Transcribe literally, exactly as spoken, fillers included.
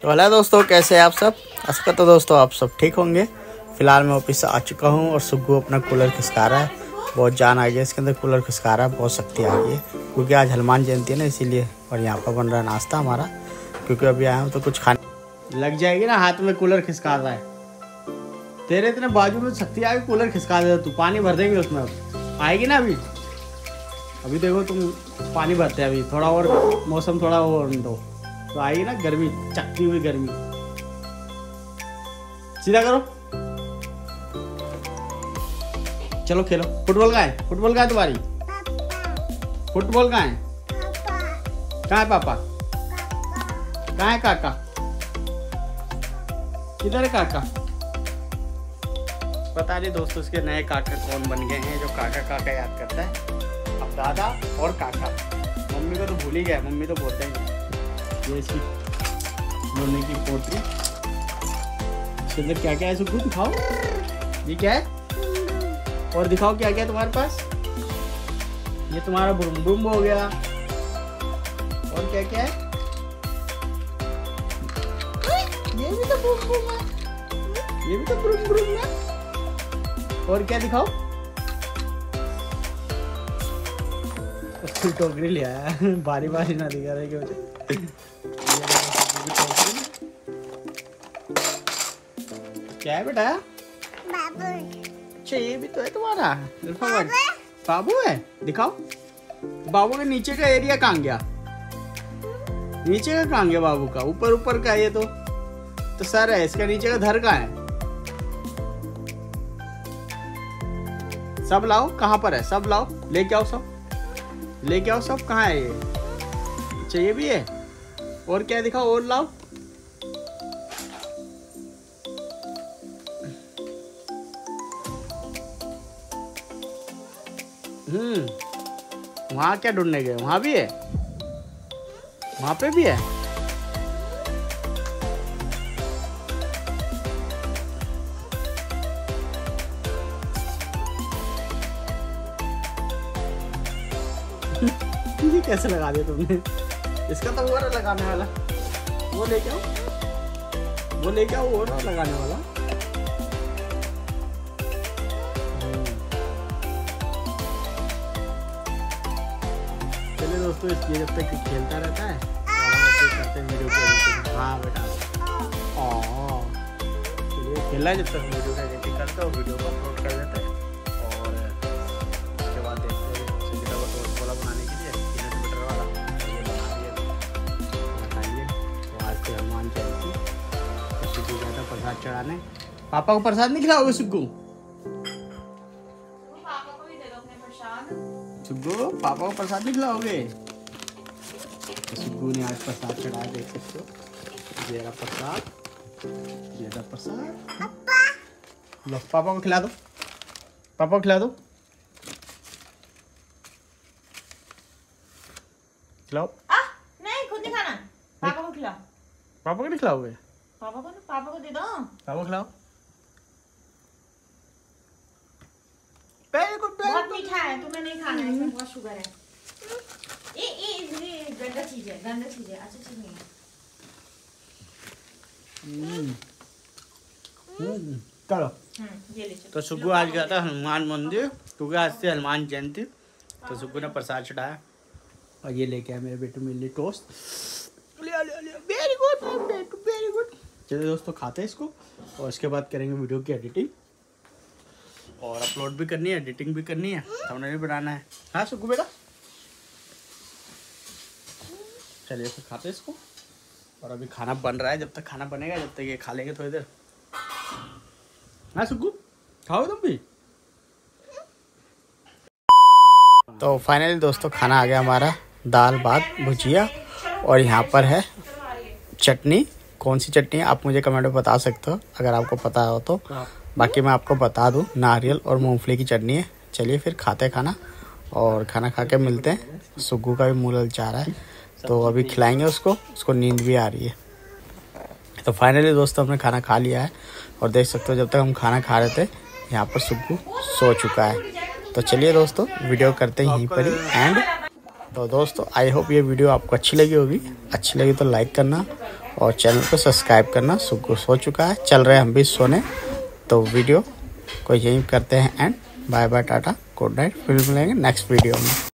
तो हेलो दोस्तों, कैसे हैं आप सब। आशा करता हूं दोस्तों आप सब ठीक होंगे। फिलहाल मैं ऑफिस से आ चुका हूं और सुग्गू अपना कूलर खिसका रहा है। बहुत जान आ गया इसके अंदर, कूलर खिसका रहा है, बहुत शक्ति आ गई है क्योंकि आज हनुमान जयंती है ना, इसीलिए। और यहाँ पर बन रहा है नाश्ता हमारा, क्योंकि अभी आया हूँ तो कुछ खाने लग जाएगी ना। हाथ में कूलर खिसका रहा है, तेरे इतने बाजू में शक्ति आ गई, कूलर खिसका दे तू। पानी भर देंगे उसमें, अब आएगी ना। अभी अभी देखो तुम, पानी भरते हैं अभी, थोड़ा और मौसम थोड़ा और दो तो आएगी ना गर्मी, चकती हुई गर्मी। सीधा करो, चलो खेलो। फुटबॉल कहाँ है? फुटबॉल कहाँ है तुम्हारी? फुटबॉल कहाँ है? कहाँ है पापा? कहाँ है काका? किधर है काका? पता नहीं दोस्तों उसके नए काका कौन बन गए हैं जो काका काका याद करता है। अब दादा और काका, मम्मी को तो भूल ही गया, मम्मी तो बोलते हैं। ये इसकी बोलने की पोटरी, इसके अंदर क्या क्या है सुग्गू दिखाओ। ये क्या है? और दिखाओ क्या क्या है तुम्हारे पास। ये तुम्हारा बुम बुम हो गया। और क्या क्या है? ये भी तो बुम बुम है, ये भी तो बुम बुम है। और क्या दिखाओ? टोकरी ले आया, बारी बारी ना दिखा रहे मुझे। क्या है बेटा? बाबू। अच्छा ये भी तो है तुम्हारा बाबू है। दिखाओ बाबू के नीचे का एरिया कहाँ गया? नीचे का कहाँ गया बाबू का? ऊपर ऊपर का ये तो तो सर है, इसका नीचे का धर कहाँ है? सब लाओ, कहाँ पर है? सब लाओ, लेके आओ, सब लेके आओ, सब कहाँ है ये? अच्छा ये भी है। और क्या दिखाओ, और लाओ। हम्म वहां क्या ढूंढने गए? वहां भी है, वहां पे भी है। ये कैसे लगा दिया तुमने? इसका तो वो लगाने वाला, वो लेके आओ, वो लेके आओ, वो लगाने वाला। चलिए दोस्तों, ये जब तक खेलता रहता है करते हैं वीडियो के। हाँ बेटा, चलिए खेल रहा है, जब तक वीडियो का एडिटिंग करता है, वीडियो को अपलोड कर देते हैं। और उसके बाद देखते हैं संगीता को टोस्ट वाला बनाने के लिए, पीनट बटर वाला, ये बना दिए बताइए। तो आज से हनुमान जयंती, सुग्गू गया था प्रसाद चढ़ाने। पापा को प्रसाद नहीं खिलाओगे सुग्गू? सुग्गू पापा को प्रसाद नहीं खिलाओगे? तो सुग्गू ने आज प्रसाद चढ़ाया, देख सकते हो। ये रहा प्रसाद, ये रहा प्रसाद। लो पापा को खिला दो, पापा को खिला दो, खिलाओ। आ, नहीं खुद नहीं खाना, पापा को खिलाओ। पापा को नहीं खिलाओगे? पापा को पापा को दे दो। पापा को खिलाओ। बहुत मीठा है, तुम्हें नहीं खाना है, इसमें बहुत शुगर है। ये ये ये गंदा चीज है, गंदा चीज है, अच्छा चीज नहीं है। हम्म चलो। ये ले तो सुग्गू आज गया था हनुमान मंदिर, क्योंकि आज से हनुमान जयंती। तो सुग्गू ने प्रसाद चढ़ाया और ये लेके आया मेरे बेटू मेरे लिए टोस्ट। वेरी गुड बेटू, वेरी गुड। चलिए दोस्तों, खाते हैं इसको और उसके बाद करेंगे वीडियो की एडिटिंग, और अपलोड भी करनी है, एडिटिंग भी करनी है, थंबनेल भी बनाना है। हाँ सुग्गू बेटा, चलिए फिर खाते हैं इसको। और अभी खाना बन रहा है, जब तक खाना बनेगा जब तक ये खा लेंगे थोड़ी देर। हाँ सुग्गू, खाओ तुम भी। तो फाइनली दोस्तों खाना आ गया हमारा, दाल भात भुजिया, और यहाँ पर है चटनी। कौन सी चटनी है आप मुझे कमेंट में बता सकते हो अगर आपको पता हो तो। बाकी मैं आपको बता दूं, नारियल और मूंगफली की चटनी है। चलिए फिर खाते खाना, और खाना खा के मिलते हैं। सुग्गू का भी मुँह ललचा रहा है, तो अभी खिलाएंगे उसको, उसको नींद भी आ रही है। तो फाइनली दोस्तों हमने खाना खा लिया है, और देख सकते हो जब तक हम खाना खा रहे थे यहाँ पर सुग्गू सो चुका है। तो चलिए दोस्तों वीडियो करते हैं यहीं पर ही एंड। तो दोस्तों आई होप ये वीडियो आपको अच्छी लगी होगी। अच्छी लगी तो लाइक करना और चैनल को सब्सक्राइब करना सो सो चुका है। चल रहे हैं हम भी सोने, तो वीडियो को यहीं करते हैं end. Bye bye, tata, good night. फिर मिलेंगे नेक्स्ट वीडियो में।